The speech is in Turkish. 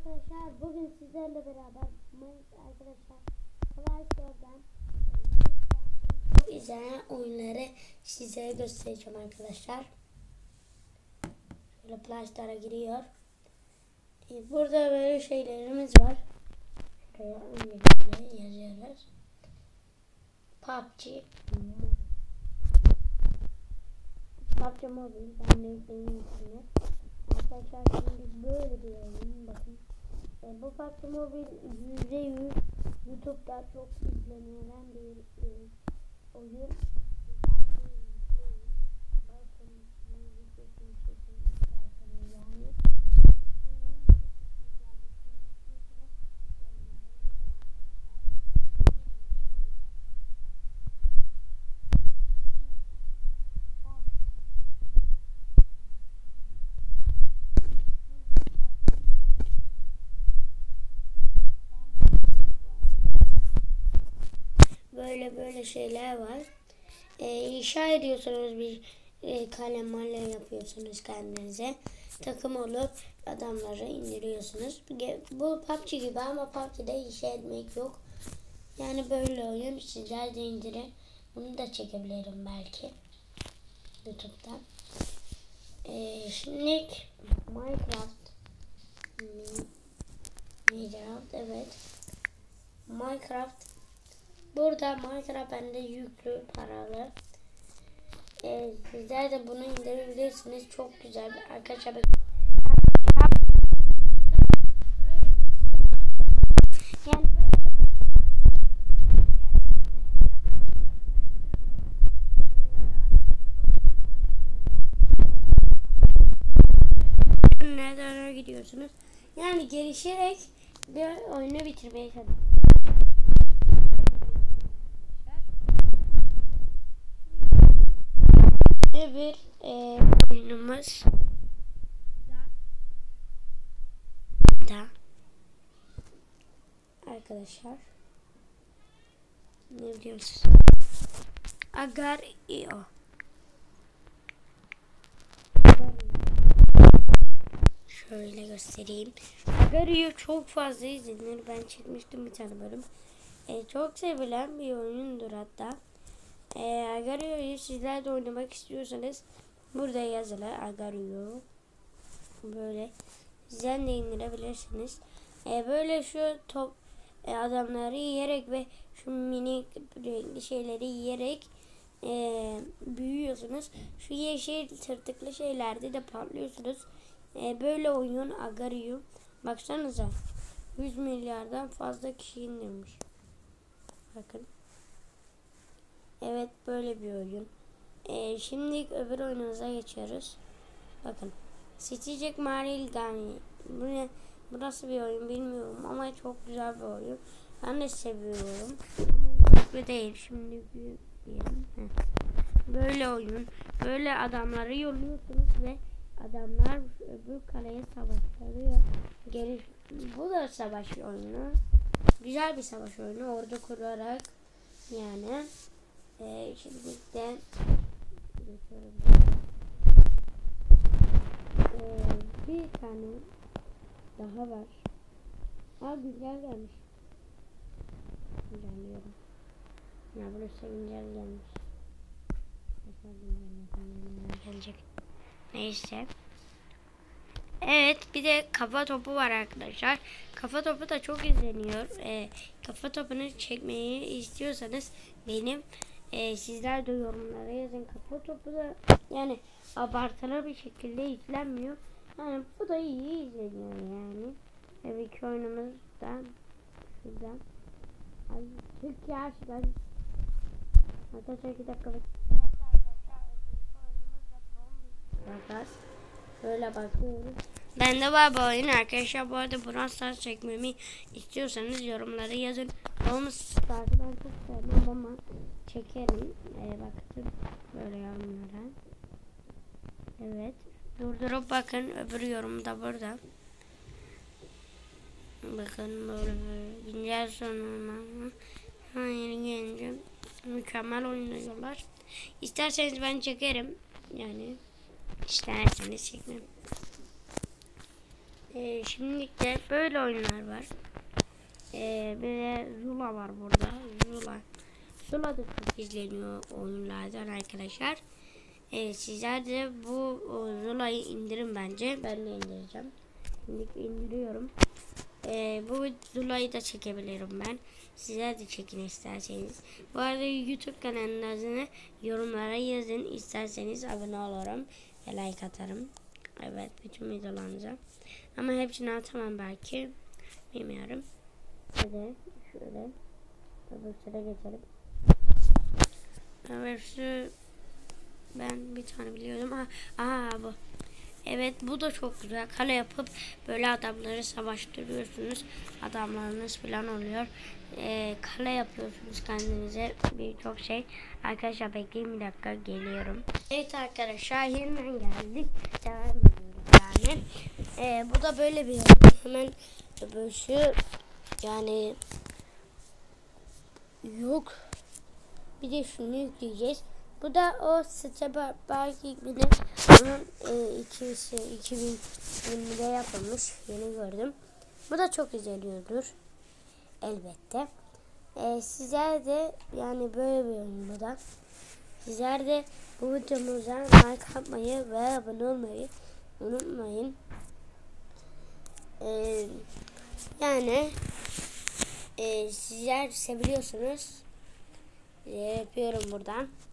arkadaşlar, bugün sizlerle beraber arkadaşlar Play Store'dan çok izlenen oyunları size göstereceğim arkadaşlar. Şöyle Play Store'a giriyor. Burada böyle şeylerimiz var. Şuraya öncelikle yazıyoruz. PUBG Mobile. Ben de yükleyeyim içine. Arkadaşlar şimdi böyle bir oyun, bakın. Bu PUBG Mobile %100 YouTube'da çok izlenilen bir oyun. Bakın videosunu çekin isterseniz yani. Böyle şeyler var. İnşa ediyorsunuz, bir kalem malle yapıyorsunuz kendinize. Takım olup adamları indiriyorsunuz. Bu PUBG gibi ama PUBG'de inşa etmek yok. Yani böyle oyun, sizler de indirin. Bunu da çekebilirim belki YouTube'dan. Şimdi Minecraft. Evet. Minecraft. Burada Minecraft bende yüklü, paralı. Sizler de bunu indirebilirsiniz. Çok güzel arkadaşlar. Yani nereden gidiyorsunuz? Yani gelişerek bir oyunu bitirmeye çalışıyorsunuz. Bir oyunumuz da arkadaşlar, ne diyorsunuz? Agario. Şöyle göstereyim. Agario çok fazla izlenir. Ben çekmiştim bir tane bölüm. Çok sevilen bir oyundur hatta. Agario'yu sizler de oynamak istiyorsanız burada yazılı Agario. Böyle sizden de indirebilirsiniz. Böyle şu top adamları yiyerek ve şu minik renkli şeyleri yiyerek büyüyorsunuz. Şu yeşil tırtıklı şeylerde de patlıyorsunuz. Böyle oyun Agario. Baksanıza, 100 milyardan fazla kişi indirmiş. Bakın. Evet, böyle bir oyun. Şimdi öbür oyunumuza geçiyoruz. Bakın. Stitchek Marilgani. Bu nasıl bir oyun bilmiyorum ama çok güzel bir oyun. Ben de seviyorum. Ama yüklü değil. Şimdi diyelim. Böyle oyun. Böyle adamları yolluyorsunuz ve adamlar öbür kaleye savaştırıyor. Bu da savaş oyunu. Güzel bir savaş oyunu. Ordu kurarak yani. Şimdi de bir tane daha var. Güncel gelmiş. Güncelliyorum. Ya burası güncel gelmiş. Gelecek. Neyse. Evet, bir de kafa topu var arkadaşlar. Kafa topu da çok izleniyor. Kafa topunu çekmeyi istiyorsanız benim sizler de yorumlara yazın. Kafa topu da yani abartılı bir şekilde izlenmiyor. Yani bu da iyi izleniyor yani. İki oyunumuzdan şuradan. Ay çık ya şuradan. Arkadaşlar 2 dakika bakacağız. Böyle bakıyoruz. Bende var bu oyun arkadaşlar. Bu arada Brawl Stars çekmemi istiyorsanız yorumlara yazın. Brawl Stars'ı ben çok sevmem ama çekerim. Bakın böyle yorumlara. Evet. Durdurup bakın, öbür yorum da burada. Bakın böyle güncel sonuna. Yeni gelince mükemmel oynuyorlar. İsterseniz ben çekerim. Yani isterseniz çekmem. Şimdi de böyle oyunlar var. Bir de Zula var burada. Zula da çok izleniyor oyunlardan arkadaşlar. Sizler de bu Zula'yı indirin bence. Ben de indireceğim. Şimdi indiriyorum. Bu Zula'yı da çekebilirim ben. Sizler de çekin isterseniz. Bu arada YouTube kanalınızı yorumlara yazın. İsterseniz abone olurum ve like atarım. Evet, bütün videolarınıza. Ama hepsini atamam belki. Bilmiyorum. Hadi şöyle. Öbür sıra geçelim. Evet, ben bir tane biliyordum. Bu. Evet, bu da çok güzel. Kale yapıp böyle adamları savaştırıyorsunuz. Adamlarınız falan oluyor. Kale yapıyorsunuz kendinize. Birçok şey. Arkadaşlar bekleyin bir dakika, geliyorum. Evet arkadaşlar, yeniden geldik. Devam ediyoruz yani. Bu da böyle bir oyun. Hemen böyle şu yani yok. Bir de şunu yükleyeceğiz. Bu da o Stepper gibi onun 2020'de yapılmış. Yeni gördüm. Bu da çok izleniyordur. Elbette. Sizler de yani böyle bir oyun bu da. Sizler de bu videomuza like atmayı ve abone olmayı unutmayın. Yani sizler seviyorsunuz. Yapıyorum buradan.